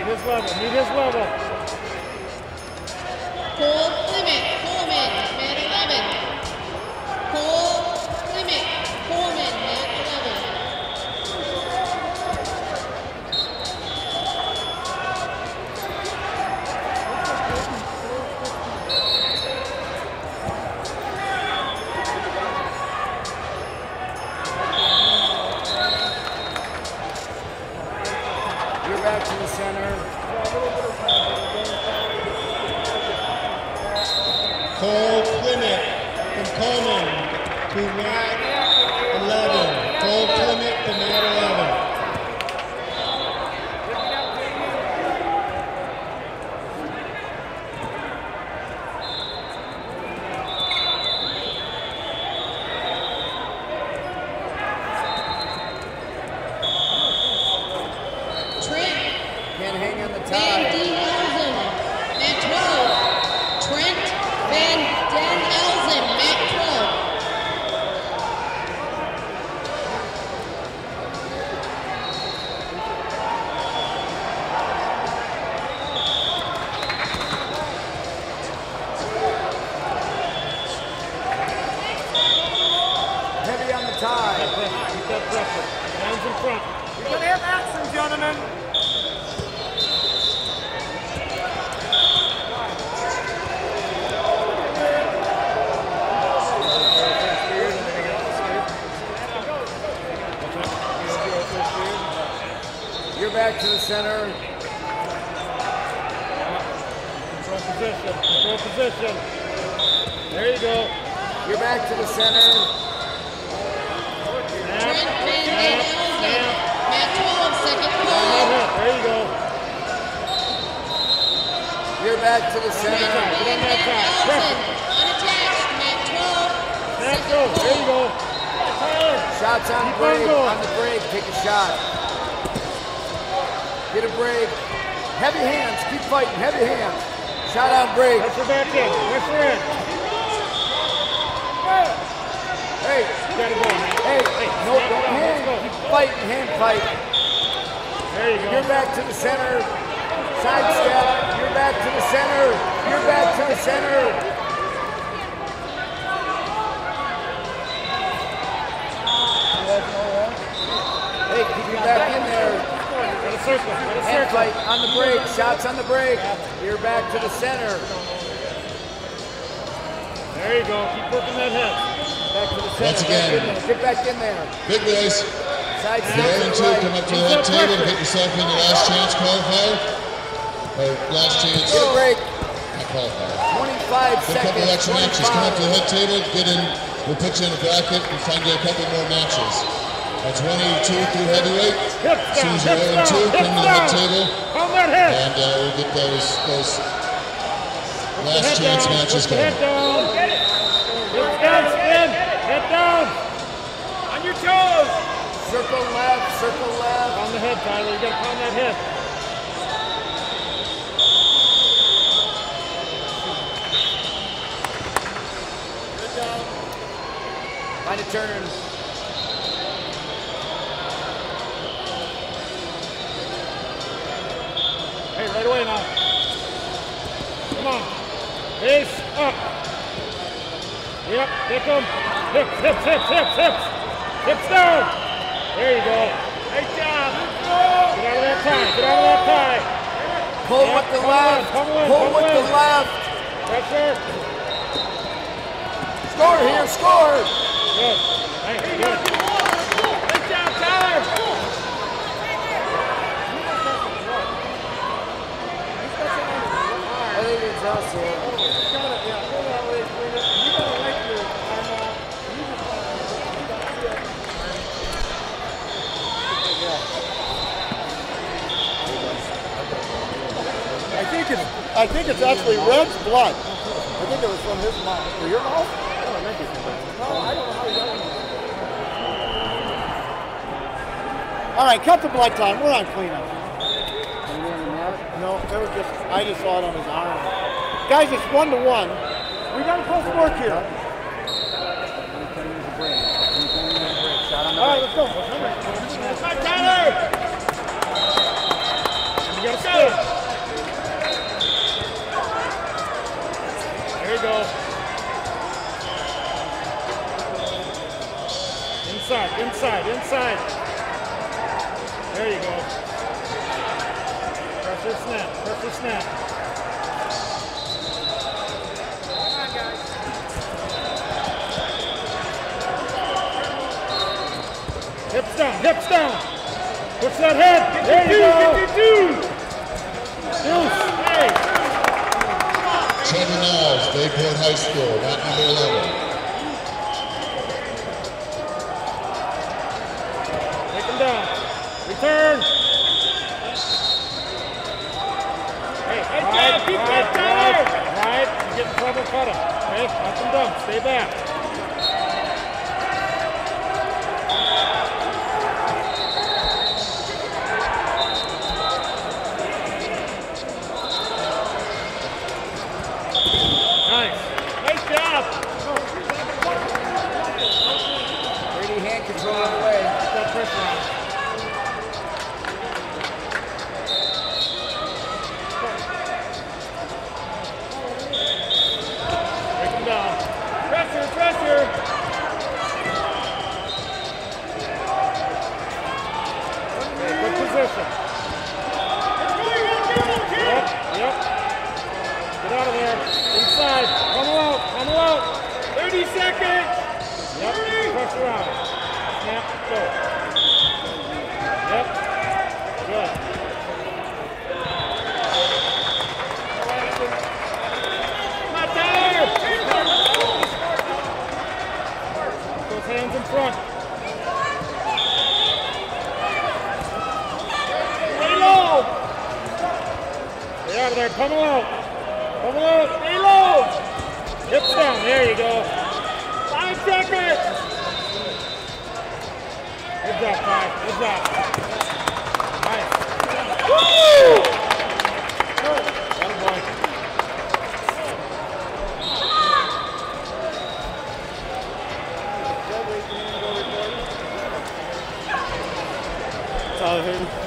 Meet his level. Meet his level. Cole Clement, Coleman, mat 11. Cole Clement, Coleman, mat 11. You're back to the center. Cole Clement from Coleman to mat 11. Cole Clement to mat 11. Trent Can't hang on the Van tie. Den Elzen, mat 12. Trent Van Den Elzen, mat 12. Heavy on the tie. Keep that pressure. Hands in front. You're going to have action, gentlemen. You're back to the center. Control position. Control position. There you go. You're back to the center. Trent Van Den Elzen, mat 12, second On call. that hip. There you go. You're back to the center. Get on Van that Den tie. Elzen, Pressure. unattached, mat 12, That second goes. There you call. go. Tyler. Shots on Keep break. on going. On the break, take a shot. Get a break. Heavy hands. Keep fighting. Heavy hands. Shot on break. Pressure back in. Pressure in. Hey, You gotta go, man. hey, no, snap don't down. hand. Let's go. Keep fighting. Hand fight. There you go. You're back to the center. Side step. You're back to the center. You're back to the center. Hey, keep you back in there. Got a circle. Got a Hand circle. fight on the break. Shots on the break. You're back to the center. There you go. Keep working that head. Back to the center. Once again. Get back in there. Big boys, Side if step you're to in the two, right. come up to the head table and get yourself in the last chance qualifier. Or last chance, Get a break. not qualifier. 25 Get a couple seconds. extra matches, come up to the 25. head table, get in, we'll put you in a bracket and find you a couple more matches. That's 182 through heavyweight. Hips As soon down. as you're Hips 0 down. 2, come to Hips the head down. table On that head. and we'll get those last Head chance down. matches Put the head going. down. Hips down. Spin. Head down. On your toes. Circle left. Circle left. On the head, Tyler. You gotta pound that head. Find a turn. Hey, right away now. Come on. Face up. Yep, kick him. Hips, hips, hips, hips, hips. Hips down. There you go. Nice job. Get out of that tie. Get out of that tie. Pull Yep, with the come left. in, come in, Pull come with in. the left. Pressure. Score here. Score. Good. Nice, good. Good job, Tyler. I think it's us here. I think it's actually Red's blood. I think it was from his mouth. Or your mouth? I don't think it's from his. No, I don't know how he got it. All right, cut the blood time. We're on cleanup. No, it was just, I just saw it on his arm. Guys, it's 1-1. We got a close work here. All right, let's go. Come on, Tyler. You gotta spin. inside. There you go. Pressure snap, pressure snap. Come on, guys. Hips down, hips down. Push that head. There you go. Deuce. Hey. Trevor Niles, Bayport High School, mat number 11. Take him down. Return. Hey, right. You get in trouble, cut him. Okay, up and down. Stay back. Nice. Nice job. Brady hand control on the way. Get that pressure on. Break him down. Pressure, pressure. Okay, good position. Yep. Get out of there. Inside. Come out. 30 seconds. Yep. Pressure on. Snap. Go. Yep. Good. Come on, Tyler. Those hands in front. Stay low. Get out of there. Pummel out. Stay low. Hips down. There you go. 5 seconds. Good job, Ty. Good job. Nice. Woo! Atta boy. Tyler Hayden.